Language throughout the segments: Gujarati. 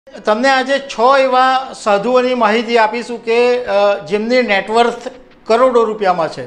તમને આજે 6 એવા સાધુઓની માહિતી આપીશું કે જેમની નેટવર્થ કરોડો રૂપિયામાં છે।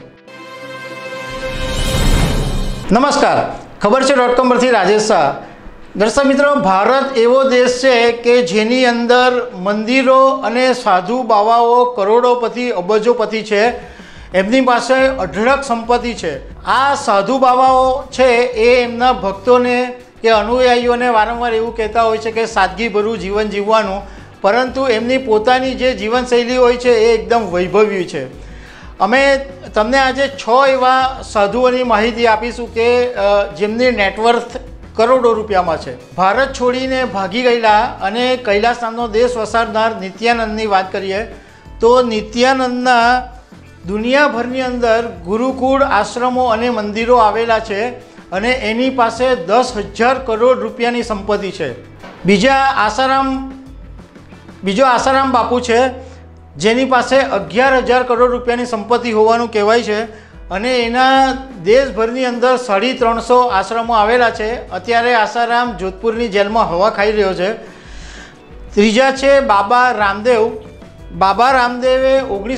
નમસ્કાર, ખબર છે .com પરથી રાજેશ શાહ। દર્શક મિત્રો, ભારત એવો દેશ છે કે જેની અંદર મંદિરો અને સાધુ બાવાઓ કરોડોપતિ અબજોપતિ છે। એમની પાસે અઢળક સંપત્તિ છે। આ સાધુ બાવાઓ છે એ એમના ભક્તોને કે અનુયાયીઓને વારંવાર એવું કહેતા હોય છે કે સાદગીભર્યું જીવન જીવવાનું, પરંતુ એમની પોતાની જે જીવનશૈલી હોય છે એ એકદમ વૈભવી છે। અમે તમને આજે 6 એવા સાધુઓની માહિતી આપીશું કે જેમની નેટવર્થ કરોડો રૂપિયામાં છે। ભારત છોડીને ભાગી ગયેલા અને કૈલાસ નામનો દેશ વસાવનાર નિત્યાનંદની વાત કરીએ તો નિત્યાનંદના દુનિયાભરની અંદર ગુરુકુળ, આશ્રમો અને મંદિરો આવેલા છે અને એની પાસે 10,000 કરોડ રૂપિયાની સંપત્તિ છે। બીજો આસારામ બાપુ છે જેની પાસે 11,000 કરોડ રૂપિયાની સંપત્તિ હોવાનું કહેવાય છે અને એના દેશભરની અંદર 350 આશ્રમો આવેલા છે। અત્યારે આસારામ જોધપુરની જેલમાં હવા ખાઈ રહ્યો છે। ત્રીજા છે બાબા રામદેવ। બાબા રામદેવે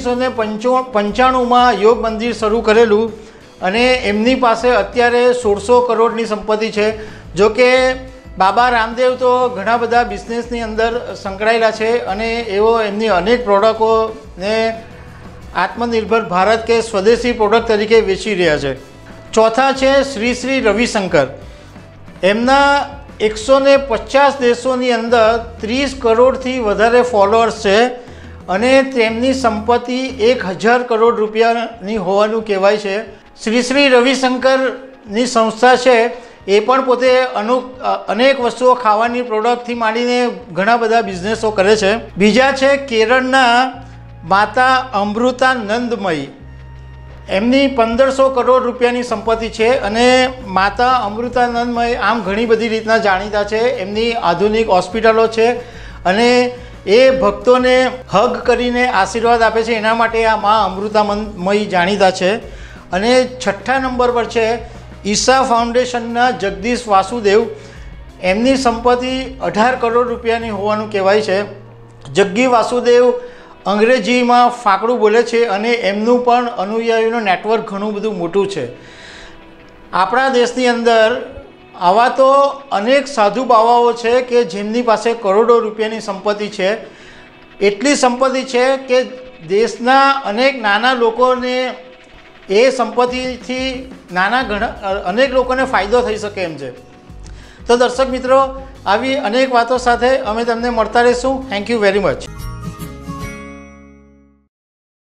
1995માં યોગ મંદિર શરૂ કરેલું અને એમની પાસે અત્યારે 1600 કરોડની સંપત્તિ છે। જો કે બાબા રામદેવ તો ઘણા બધા બિઝનેસની અંદર સંકળાયેલા છે અને એવો એમની અનેક પ્રોડક્ટોને આત્મનિર્ભર ભારત કે સ્વદેશી પ્રોડક્ટ તરીકે વેચી રહ્યા છે। ચોથા છે શ્રી રવિશંકર। એમના 150 દેશોની અંદર 30 કરોડથી વધારે ફોલોઅર્સ છે અને તેમની સંપત્તિ 1,000 કરોડ રૂપિયાની હોવાનું કહેવાય છે। શ્રી રવિશંકરની સંસ્થા છે એ પણ પોતે અનેક વસ્તુઓ ખાવાની પ્રોડક્ટથી માંડીને ઘણા બધા બિઝનેસો કરે છે। બીજા છે કેરળના માતા અમૃતાનંદમયી। એમની 1,500 કરોડ રૂપિયાની સંપત્તિ છે અને માતા અમૃતાનંદમયી આમ ઘણી બધી રીતના જાણીતા છે। એમની આધુનિક હોસ્પિટલો છે અને એ ભક્તોને હગ કરીને આશીર્વાદ આપે છે, એના માટે આ મા અમૃતામયી જાણીતા છે। અને 6થા નંબર પર છે ઈશા ફાઉન્ડેશનના જગદીશ વાસુદેવ। એમની સંપત્તિ 18 કરોડ રૂપિયાની હોવાનું કહેવાય છે। જગ્ગી વાસુદેવ અંગ્રેજીમાં ફાંકડું બોલે છે અને એમનું પણ અનુયાયીનું નેટવર્ક ઘણું બધું મોટું છે। આપણા દેશની અંદર આવા તો અનેક સાધુ બાવાઓ છે કે જેમની પાસે કરોડો રૂપિયાની સંપત્તિ છે। એટલી સંપત્તિ છે કે દેશના અનેક નાના લોકોને એ સંપત્તિથી અનેક લોકોને ફાયદો થઈ શકે એમ છે। તો દર્શક મિત્રો, આવી અનેક વાતો સાથે અમે તમને મળતા રહીશું। Thank you very much.